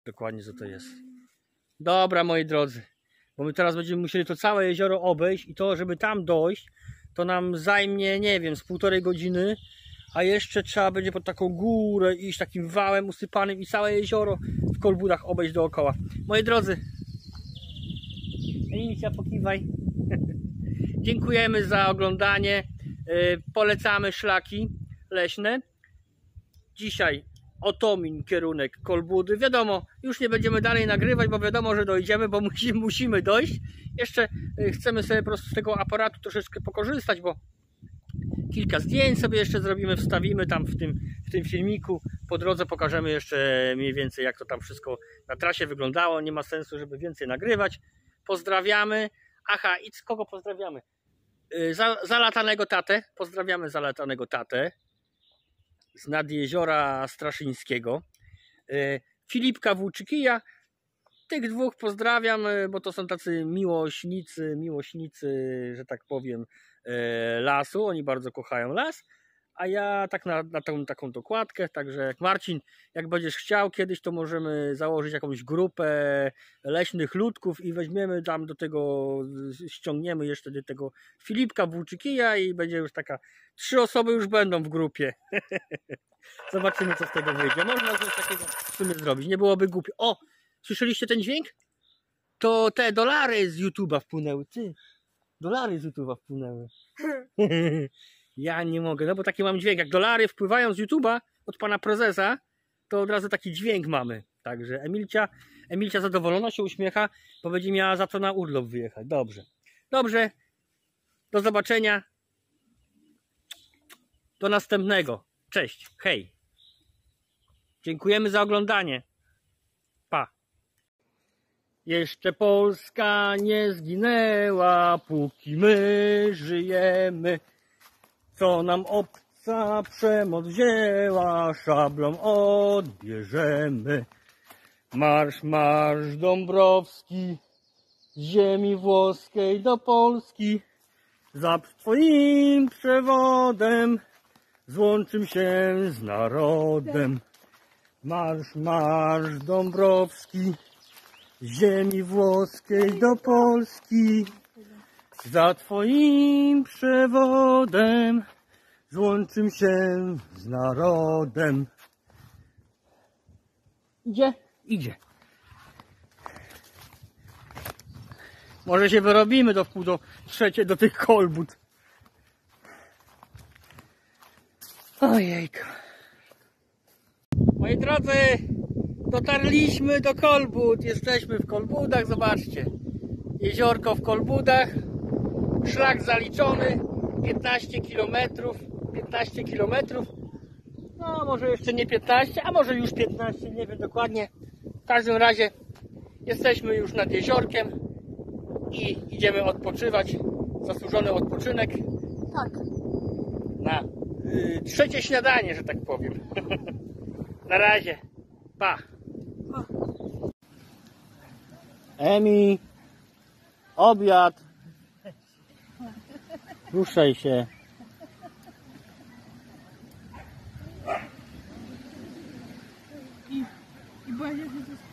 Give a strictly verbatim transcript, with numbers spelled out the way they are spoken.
dokładnie co to jest. Dobra, moi drodzy, bo my teraz będziemy musieli to całe jezioro obejść i to, żeby tam dojść, to nam zajmie, nie wiem, z półtorej godziny, a jeszcze trzeba będzie pod taką górę iść takim wałem usypanym i całe jezioro w Kolbudach obejść dookoła. Moi drodzy, Emilcia, pokiwaj. Dziękujemy za oglądanie. Polecamy szlaki leśne. Dzisiaj Otomin, kierunek Kolbudy. Wiadomo, już nie będziemy dalej nagrywać, bo wiadomo, że dojdziemy, bo musimy, musimy dojść. Jeszcze chcemy sobie po prostu z tego aparatu troszeczkę pokorzystać, bo kilka zdjęć sobie jeszcze zrobimy, wstawimy tam w tym, w tym filmiku. Po drodze pokażemy jeszcze mniej więcej, jak to tam wszystko na trasie wyglądało. Nie ma sensu, żeby więcej nagrywać. Pozdrawiamy. Aha, i z kogo pozdrawiamy? Zalatanego tatę. Pozdrawiamy zalatanego tatę z nad jeziora Straszyńskiego. Filipka Włóczykija. Tych dwóch pozdrawiam, bo to są tacy miłośnicy, miłośnicy, że tak powiem, lasu. Oni bardzo kochają las. A ja tak na, na tą taką dokładkę, także jak Marcin, jak będziesz chciał kiedyś, to możemy założyć jakąś grupę leśnych ludków i weźmiemy tam do tego, ściągniemy jeszcze do tego Filipka Włóczykija i będzie już taka, trzy osoby już będą w grupie. Zobaczymy, co z tego wyjdzie. Można coś takiego w sumie zrobić, nie byłoby głupio. O, słyszeliście ten dźwięk? To te dolary z YouTube'a wpłynęły, ty. Dolary z YouTube'a wpłynęły. Ja nie mogę, no bo taki mam dźwięk. Jak dolary wpływają z YouTube'a od pana prezesa, to od razu taki dźwięk mamy. Także Emilcia, Emilcia zadowolona się uśmiecha, bo będzie miała za to na urlop wyjechać. Dobrze. Dobrze. Do zobaczenia. Do następnego. Cześć. Hej. Dziękujemy za oglądanie. Pa. Jeszcze Polska nie zginęła, póki my żyjemy. Co nam obca przemoc wzięła, szablą odbierzemy. Marsz, marsz Dąbrowski, z ziemi włoskiej do Polski. Za twoim przewodem złączym się z narodem. Marsz, marsz Dąbrowski, z ziemi włoskiej do Polski. Za twoim przewodem złączym się z narodem. Idzie? Idzie. Może się wyrobimy do wpół do trzeciej do tych Kolbud. Ojejku. Moi drodzy, dotarliśmy do Kolbud. Jesteśmy w Kolbudach, zobaczcie. Jeziorko w Kolbudach. Szlak zaliczony. piętnaście kilometrów. piętnaście kilometrów. No może jeszcze nie piętnaście, a może już piętnaście, nie wiem dokładnie. W każdym razie jesteśmy już nad jeziorkiem i idziemy odpoczywać. Zasłużony odpoczynek. Tak. Na y, trzecie śniadanie, że tak powiem. Na razie. Pa. Pa. Emi. Obiad. Ruszaj się. I, i była